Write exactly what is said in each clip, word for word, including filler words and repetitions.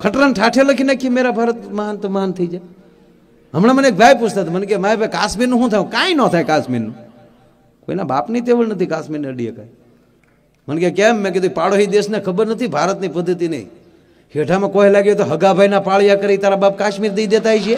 ખટરાને ઠાઠે લખી નાખી મેરા ભારત મહાન તો મહાન થઈ જાય. હમણાં મને એક ભાઈ પૂછતા હતા, મને કે માય ભાઈ કાશ્મીરનું શું થાય? કાંઈ ન થાય કાશ્મીરનું, કોઈના બાપની તેવડ નથી કાશ્મીરને અડીએ કાંઈ. મને કે કેમ? મેં કીધું પાડોશી દેશને ખબર નથી ભારતની પદ્ધતિ નહીં. હેઠામાં કોઈ લાગ્યો તો હગાભાઈના પાળિયા કરી તારા બાપ કાશ્મીર દઈ દેતા છે.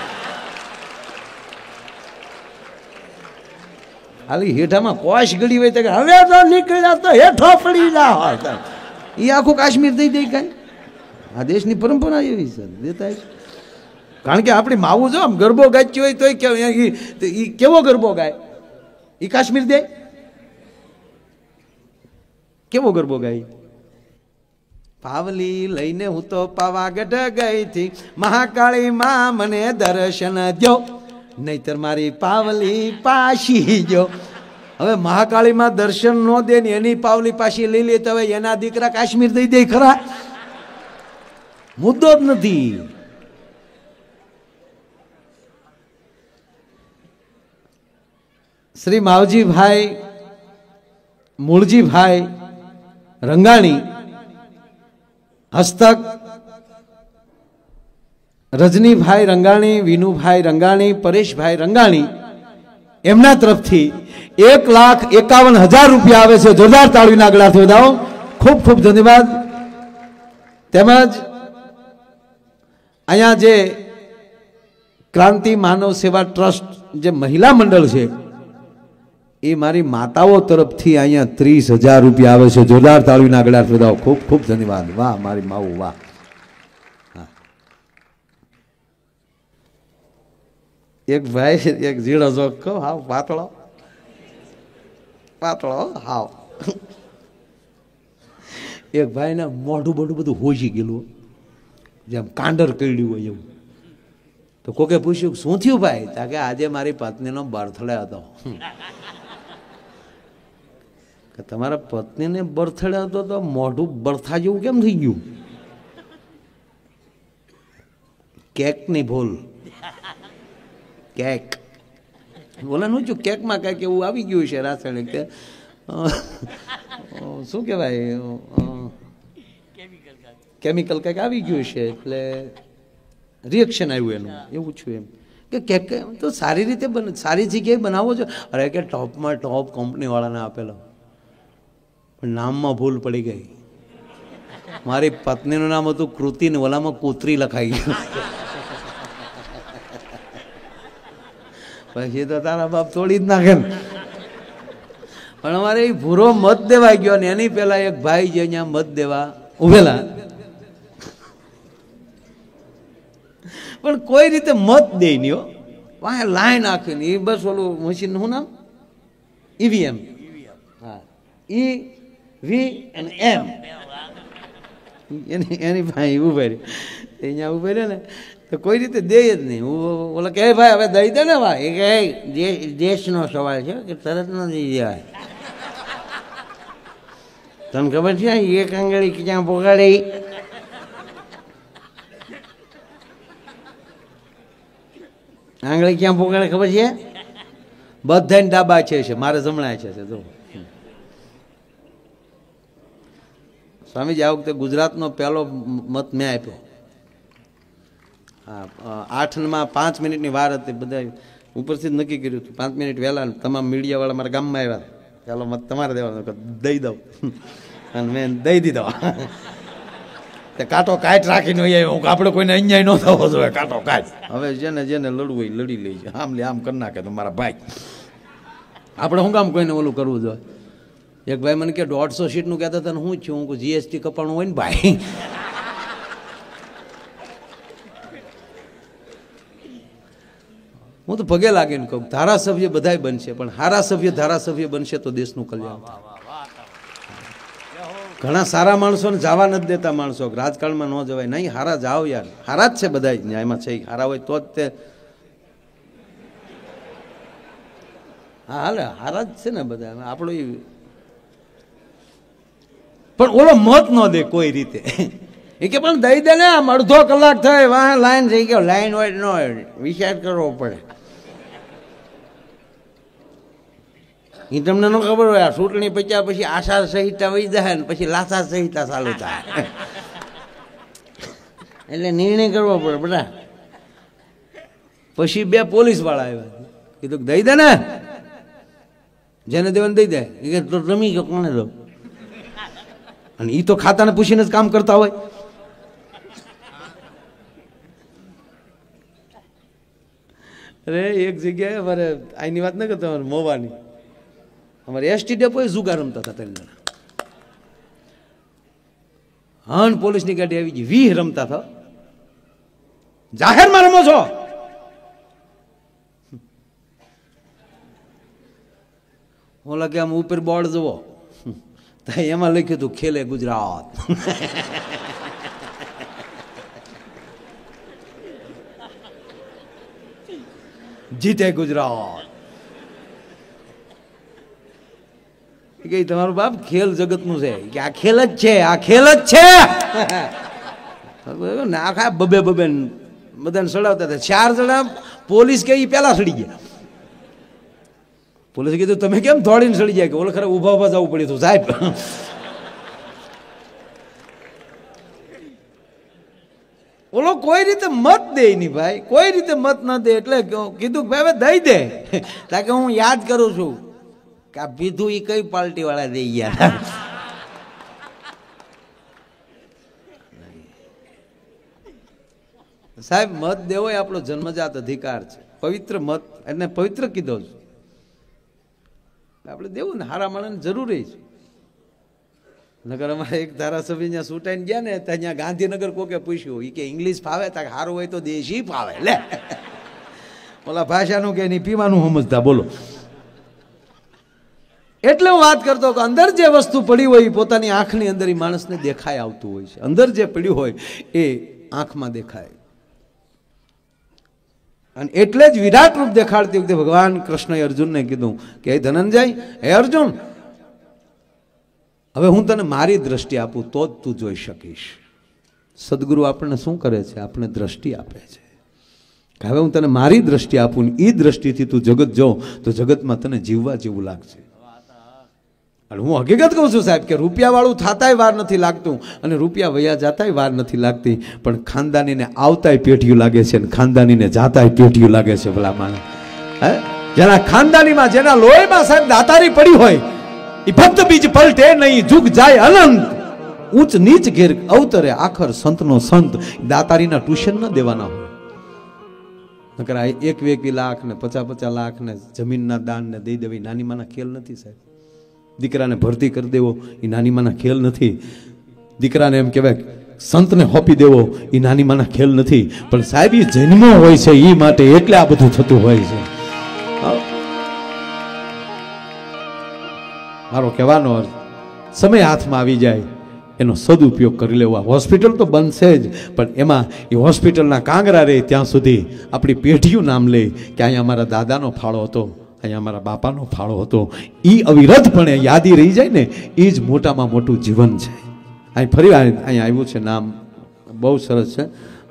હાલી હેઠામાં કોશ ગળી હોય તો હવે તો નીકળ્યા તો હેઠો પડી જા, એ આખું કાશ્મીર દઈ દે કાંઈ. આ દેશની પરંપરા એવી છે, દેતા છે. કારણ કે આપણી માવું જો આમ ગરબો ગાચ્યો હોય તો એ કેવો ગરબો ગાય? એ કાશ્મીર દે કેવો ગરબો ગાય? પાવલી લઈને હું તો પાવાગઢ ગઈ થી, મહાકાળી માં મને દર્શન દો, નહીતર મારી પાવલી પાછી જો. હવે મહાકાળી માં દર્શન ન દે ને એની પાવલી પાછી લઈ લે તો હવે એના દીકરા કાશ્મીર દઈ દે ખરા? મુદ્દો જ નથી. શ્રી માવજીભાઈ મૂળજીભાઈ રંગાણી, હસ્તક રજનીભાઈ રંગાણી, વિનુભાઈ રંગાણી, પરેશભાઈ રંગાણી, એમના તરફથી એક લાખ એકાવન હજાર રૂપિયા આવે છે. જોરદાર તાળીના ગળાથી વધાવો. ખૂબ ખૂબ ધન્યવાદ. તેમજ અહીંયા જે ક્રાંતિ માનવ સેવા ટ્રસ્ટ જે મહિલા મંડળ છે એ મારી માતાઓ તરફથી અહીંયા ત્રીસ હજાર રૂપિયા આવે છે. જોરદાર તાળીના ગળાથી વધાવો. ખૂબ ખૂબ ધન્યવાદ. વાહ મારી માવું, વાહ. એક ભાઈ એક ઝીણો જોક કહો, હાવ પાતળો પાતળો હાવ. એક ભાઈ ને મોઢું બોઢું બધું હોજી ગયેલું, જેમ કાંડર કર્યું હોય એવું. તો કોકે પૂછ્યું શું થયું ભાઈ? તા કે આજે મારી પત્નીનો બર્થડે હતો. કે તમારા પત્નીને બર્થડે હતો તો મોઢું બરથા જેવું કેમ થઈ ગયું? કેક ની ભૂલ. કેક બોલે નું છું, કેકમાં કંઈક એવું આવી ગયું છે રાસાયણિક, શું કહેવાય, કેમિકલ કંઈક આવી ગયું છે એટલે રિએક્શન આવ્યું એનું, એવું છું. એમ કે કેક તો સારી રીતે બને, સારી જગ્યાએ બનાવો છો. અરે કે ટોપમાં ટોપ કંપનીવાળાને આપેલો, પણ નામમાં ભૂલ પડી ગઈ. મારી પત્નીનું નામ હતું કૃતિ ને ઓલામાં કૂતરી લખાઈ ગયું. પછી તો તારા બાપ તોડી જ નાખે. પણ અમારે એ ભૂરો મત દેવા ગયો ને એની પેલા એક ભાઈ જે અહીંયા મત દેવા ઉભેલા, પણ કોઈ રીતે મત દે નહીં. વાહ લાઈન નાખીને એ બસ ઓલું મશીન શું નામ? ઈવીએમ. હા, ઈ વી અને એમ એની એની ભાઈ ઉભા રહે, અહીંયા ઉભા રહે ને તો કોઈ રીતે દે જ નહીં. હું ઓલા કે ભાઈ હવે દઈ દે ને ભાઈ, એ કે દેશનો સવાલ છે કે તરત ન દઈ દેવાય. તને ખબર છે એક આંગળી ક્યાં પોગાડી? આંગળી ક્યાં પોગાડે ખબર છે? બધાને ડાબા છે, મારે જમણા છે. જો સ્વામીજી આ વખતે ગુજરાતનો પહેલો મત મેં આપ્યો. હા, આઠમાં પાંચ મિનિટની વાર હતી, બધા ઉપરથી જ નક્કી કર્યું હતું. પાંચ મિનિટ વહેલા તમામ મીડિયાવાળા મારા ગામમાં આવ્યા, ચાલો મત તમારે દેવાનો, દઈ દઉં. અને મેં દઈ દીધો. તે કાંટો કાઢ રાખીને આવ્યો, આપણે કોઈને અન્યાય ન થવો જોઈએ, કાંટો કાઢ. હવે જેને જેને લડવું હોય લડી લઈ જાય, આમ લે આમ કરી નાખે તો મારા ભાઈ. આપણે શું કામ કોઈને ઓલું કરવું જોઈએ? એક ભાઈ મને કે દોઢસો સીટનું કહેતા હતા, હું છું હું જીએસટી કપાણું હોય ને ભાઈ. હું તો પગે લાગીને કહું ધારાસભ્ય બધાય બનશે, પણ હારા સભ્ય ધારાસભ્ય બનશે તો દેશનું કલ્યાણ. ઘણા સારા માણસોને જવા નથી દેતા માણસો, રાજકારણમાં ન જવાય. નહીં, હારા જાઓ યાર, હારા જ છે બધા ન્યાયમાં છે, હારા હોય તો જ તે. હા હાલે, હારા જ છે ને બધા. આપણો પણ ઓલો મત ન દે કોઈ રીતે. એ કે પણ દઈ દે ને, આમ અડધો કલાક થાય, વાહ લાઈન થઈ ગયો. લાઈન હોય ન હોય વિચાર કરવો પડે. એ તમને ન ખબર હોય, આ ચૂંટણી પચ્યા પછી આચાર સંહિતા વહી જાય ને પછી લાચાર સંહિતા ચાલુ થાય. એટલે નિર્ણય કરવો પડે બધા. પછી બે પોલીસ વાળા આવ્યા, કીધું દઈ દે ને, જેને દેવાને દઈ દે. એ કે તો રમી ગયો, કોને દો? અને એ તો ખાતાને પૂછીને જ કામ કરતા હોય. અરે એક જગ્યાએ અમારે આની વાત ન કરતા, અમારે મોવાની અમારે એસટી ડેપો જુગાર રમતા હતા ત્રણ જણા. હન પોલીસની ગાડી આવી ગઈ, વીહ રમતા હતા. જાહેરમાં રમો છો? ઓલા કે આમ ઉપર બોર્ડ જુઓ, એમાં લખ્યું હતું ખેલે ગુજરાત. જીતે ગુજરાત. કે તમારું બાપ ખેલ જગત નું છે કે આ ખેલ જ છે, આ ખેલ જ છે. નાખા બબે બબે બધાને સડાવતા હતા. ચાર જણા પોલીસ કે પેલા સડી ગયા. પોલીસે કીધું તમે કેમ દોડીને સડી જાય? કે ઓલો ખરા ઉભા ઉભા જવું પડ્યું હતું સાહેબ. ઓલો કોઈ રીતે મત દે નહીં ભાઈ, કોઈ રીતે મત ન દે. એટલે કીધું કે ભાઈ દઈ દે. તાકે હું યાદ કરું છું કે આ પીધું એ કઈ પાર્ટી વાળા દઈ ગયા. સાહેબ મત દેવો એ આપણો જન્મજાત અધિકાર છે. પવિત્ર મત એને પવિત્ર કીધો છે, આપણે દેવું ને. હારા માણસને જરૂરી છે. નગર અમારે એક ધારાસભ્ય ત્યાં ચૂંટાઈને ગયા ને, ત્યાં ગાંધીનગર કોકે પૂછ્યું, એ કે ઇંગ્લિશ ફાવે? તા સારું હોય તો દેશી ફાવે. લે ઓલા ભાષાનું કે નહીં, પીવાનું સમજતા. બોલો. એટલે હું વાત કરતો કે અંદર જે વસ્તુ પડી હોય પોતાની આંખની અંદર એ માણસને દેખાય આવતું હોય છે. અંદર જે પડ્યું હોય એ આંખમાં દેખાય. અને એટલે જ વિરાટ રૂપ દેખાડતી વખતે ભગવાન કૃષ્ણએ અર્જુનને કીધું કે હે ધનંજય, હે અર્જુન, હવે હું તને મારી દ્રષ્ટિ આપું તો જ તું જોઈ શકીશ. સદગુરુ આપણને શું કરે છે? આપણે દ્રષ્ટિ આપે છે. હવે હું તને મારી દ્રષ્ટિ આપું ને એ દ્રષ્ટિથી તું જગત જો તો જગતમાં તને જીવવા જેવું લાગશે. અને હું હકીકત કહું છું સાહેબ કે રૂપિયા વાળું થતાય વાર નથી લાગતું અને રૂપિયા વયા જાતાય વાર નથી લાગતી, પણ ખાનદાનીને આવતાય પેઢીયું લાગે છે અને ખાનદાનીને જાતાય પેઢીયું લાગે છે. ભલા માણસ હે, જેના ખાનદાનીમાં જેના લોહીમાં સાહેબ દાતારી પડી હોય એ ભક્ત બીજ પલટે નહીં, જુગ જાય અનંત. ઉચ્ચ નીચ ઘેર અવતરે આખર સંતનો સંત. દાતારીના ટ્યુશન ન દેવાના હોય. નકર એક એક લાખ ને પચાસ પચાસ લાખ ને જમીનના દાન ને દઈ દેવી નાની માના ખેલ નથી સાહેબ. દીકરાને ભરતી કરી દેવો એ નાની માના ખેલ નથી. દીકરાને એમ કહેવાય સંતને હોપી દેવો એ નાની માના ખેલ નથી. પણ સાહેબ એ જન્મો હોય છે એ માટે એટલે આ બધું થતું હોય છે. મારો કહેવાનો અર્થ સમય હાથમાં આવી જાય એનો સદુપયોગ કરી લેવો. હોસ્પિટલ તો બનશે જ, પણ એમાં એ હોસ્પિટલના કાંગરા રહે ત્યાં સુધી આપણી પેઢીયું નામ લે કે અહીંયા અમારા દાદાનો ફાળો હતો, અહીંયા અમારા બાપાનો ફાળો હતો. એ અવિરતપણે યાદી રહી જાય ને એ જ મોટામાં મોટું જીવન છે. અહીં ફરી અહીંયા આવ્યું છે નામ બહુ સરસ છે.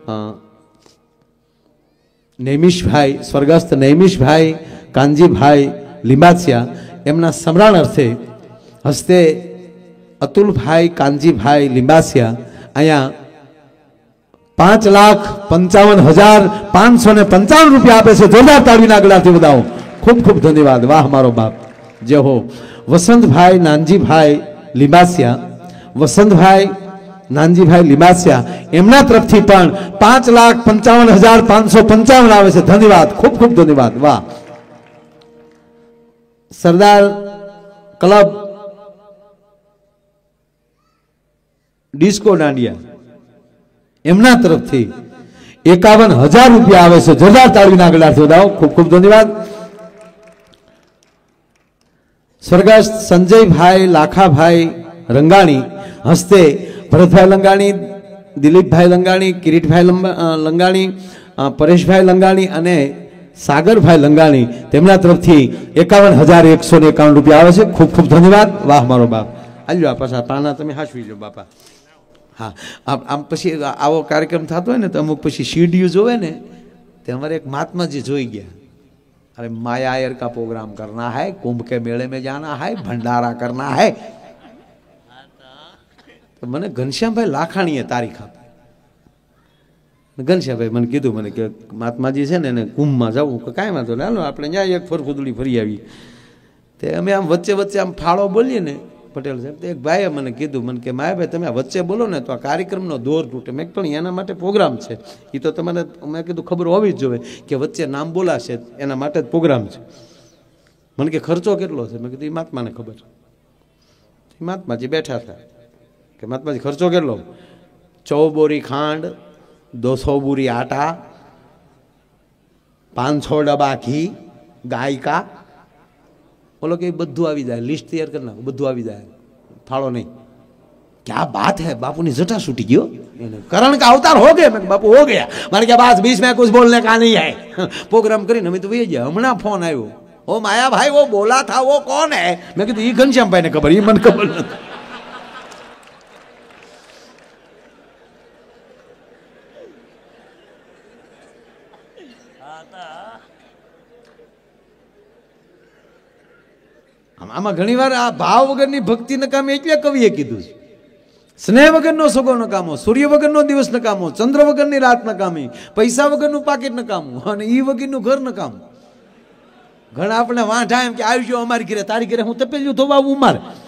નૈમિષભાઈ, સ્વર્ગસ્થ નૈમિષભાઈ કાનજીભાઈ લિંબાચિયા, એમના સમરણ અર્થે હસ્તે અતુલભાઈ કાનજીભાઈ લિંબાચિયા અહીંયા પાંચ લાખ પંચાવન હજાર પાંચસો ને પંચાવન રૂપિયા આપે છે. જોરદાર તાળીના ગળાથી બધાઓ ખૂબ ખૂબ ધન્યવાદ. વાહ મારો બાપ, જે હો. વસંતભાઈ નાનજીભાઈ લિંબાચિયા, વસંતભાઈ નાનજીભાઈ લિંબાચિયા એમના તરફથી પણ પાંચ લાખ પંચાવન હજાર પાંચસો પંચાવન આવે છે. ધન્યવાદ, ખૂબ ખૂબ ધન્યવાદ. વાહ. સરદાર ક્લબ ડિસ્કો દાંડિયા એમના તરફથી એકાવન હજાર રૂપિયા આવે છે. જોરદાર તાળીના ગળાથી બધાઓ ખૂબ ખૂબ ધન્યવાદ. સ્વર્ગસ્થ સંજયભાઈ લાખાભાઈ રંગાણી હસ્તે ભરતભાઈ લંગાણી, દિલીપભાઈ લંગાણી, કિરીટભાઈ લંગાણી, પરેશભાઈ લંગાણી અને સાગરભાઈ લંગાણી તેમના તરફથી એકાવન હજાર એકસો ને એકાવન રૂપિયા આવે છે. ખૂબ ખૂબ ધન્યવાદ. વાહ મારો બાપ. આજો આ પાછા પાના તમે હાચવી જો બાપા. હા, આમ પછી આવો કાર્યક્રમ થતો હોય ને તો અમુક પછી સીડીઓ જોવે ને તે અમારે એક મહાત્માજી જોઈ ગયા. अरे माया आयर का प्रोग्राम करना है, कुंभ के मेले में जाना है, भंडारा करना है. तो मैंने घनश्याम भाई लाखाणी तारीख आप ઘનશ્યામભાઈ મને કીધું મને કે મહાત્માજી છે ને એને કુંભમાં જવું કે કાંઈ વાંધો ને હાલો આપણે ત્યાં એક ફરફુદડી ફરી આવી. તે અમે આમ વચ્ચે વચ્ચે આમ ફાળો બોલીએ ને પટેલ સાહેબ, તો એક ભાઈએ મને કીધું મને કે માયાભાઈ તમે આ વચ્ચે બોલો ને તો આ કાર્યક્રમનો દોર તૂટે. મેં પણ એના માટે પ્રોગ્રામ છે, એ તો તમારે મેં કીધું ખબર હોવી જ જોઈએ કે વચ્ચે નામ બોલાશે એના માટે જ પ્રોગ્રામ છે. મને કે ખર્ચો કેટલો છે? મેં કીધું એ મહાત્માને ખબર. મહાત્માજી બેઠા હતા કે મહાત્માજી ખર્ચો કેટલો? ચૌ બોરી ખાંડ, દોસો બોરી આટા, પાંચસો ડબ્બા ઘી, ગાયકા, બોલો કે બધું આવી જાય, લિસ્ટ તૈયાર કરી નાખો, બધું આવી જાય, ફાળો નહીં. क्या बात है, बापू ने जटा छूटी गयो, करण का अवतार हो गए. मैं बापू हो गया, मारे क्या बात बीच में कुछ बोलने का नहीं है. प्रोग्राम કરીને અમે તો વહી ગયા. હમણાં ફોન આવ્યો, ઓ માયા भाई वो बोला था वो कौन है? मैं કીધું ઈ ઘનશ્યામ ભાઈ ને ખબર, ઈ મને ખબર નથી. આમાં ઘણી વાર આ ભાવ વગરની ભક્તિ નકામી એટલે કવિએ કીધું છે. સ્નેહ વગરનો સગો નકામો, સૂર્ય વગરનો દિવસ નકામો, ચંદ્ર વગરની રાત નકામી, પૈસા વગરનું પાકીટ નકામું અને ઈ વગરનું ઘર નકામું. ઘણા આપણે વાંઢા એમ કે આયુષ્ય અમારી ઘરે, તારી ઘરે હું તપેલ્યું ધોવા ઉમાર.